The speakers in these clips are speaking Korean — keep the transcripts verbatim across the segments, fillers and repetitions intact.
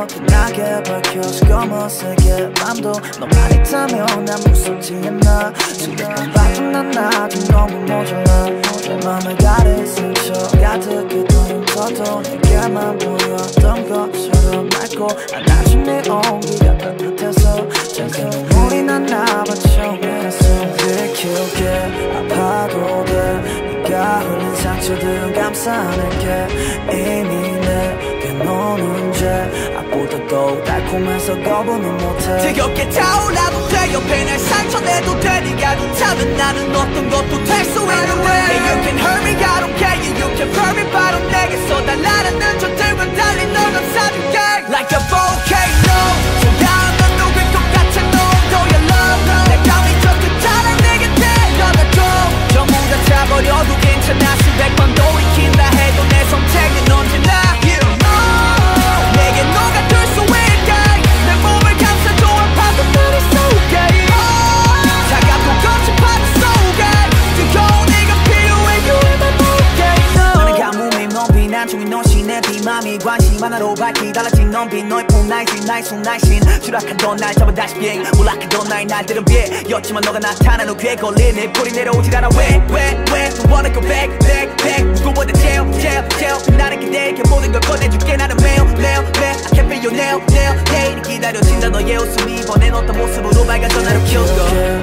진하게 밝혀서 검은색의 맘도 너만 있다면 난 무섭지 않아 지금 봐도 난 아직 너무 모자라 내 맘을 가릴 상처 가득했던 터도 내게만 보였던 것처럼 맑고 안아준 네 온기가 따뜻해서 작은 눈물이 난 나만 처음이었어 들키게 아파도 돼 네가 흘린 상처들은 감싸낼게 이미 내게 너는 죄 악보다도 달콤해서 거부는 못해 지겹게 타올라도 돼 옆에 날 상처내도 돼 네가 좋다면 나는 어떤 것도 될 수 있는데 yeah, you can hurt me I don't care yeah, you can hurt me 바로 내게서 달라라는 저들과 달리 널 감싸줄게 Like a volcano 소나는 넌 녹을 것 같은 농도의 love 내가 미쳤던 사랑 내게 데려다줘 전부 다 차버려도 괜찮아 수백 번도 익힌다 해도 내 선택은 언제나 You know 내게 녹아들 수 있게 내 몸을 감싸줘 아파도 날 쏘게 차갑고 거친 파도 속에 뜨거운 네가 필요해 You in my mood 나는 가뭄이 넌 비난중인 너신 내 비맘이 관심 하나로 밝히 달라진 넌 빛 너의 품 날씬 나의 손 날씬 추락하던 날 잡아 다시 비행 몰락하던 나의 날들은 비였지만 너가 나타난 후 귀에 걸린 내 볼이 내려오질 않아 왜 왜 왜 Don't wanna go back back back 누구보다 제일 제일 제일 나를 기대해 모든 걸 꺼내줄게 나는 매일 매일 매일 I can feel you now now 내일이 기다려진다 너의 웃음이 이번엔 어떤 모습으로 밝아져 나를 키우고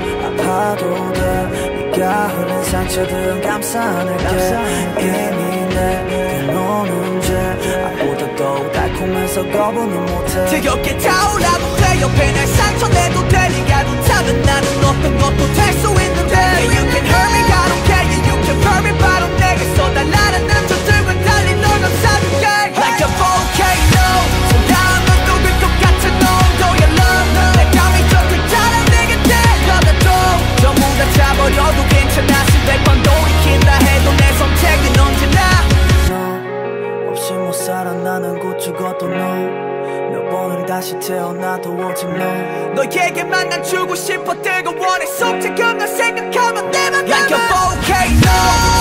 아파도 돼 네가 흘린 상처들은 감싸낼게 이미 내게 너는 죄 악보다도 달콤해서 거부는 못해 지겹게 타올라도 돼 옆에 날 상처내도 돼 네가 좋다면 나는 어떤 것도 될 수 있는데 yeah, you can hurt me I don't care yeah, you can hurt me 바로 내게서 달라라는 저들과 달리 널 감싸줄게 Like a volcano 소나는 넌 녹을 것 같은 농도의 love 내가 미쳤던 사랑 내게 데려다줘 전부 다 차버려도 괜찮아 수백 번도 익힌다 해도 내 선택은 언제나 너 없이 못 살아 나는 곧 죽어도 너 몇 번을 다시 태어나도 오직 너 너에게만 난 주고 싶어 뜨거워 내 속삭임 널 생각하면 내 맘 Like a volcano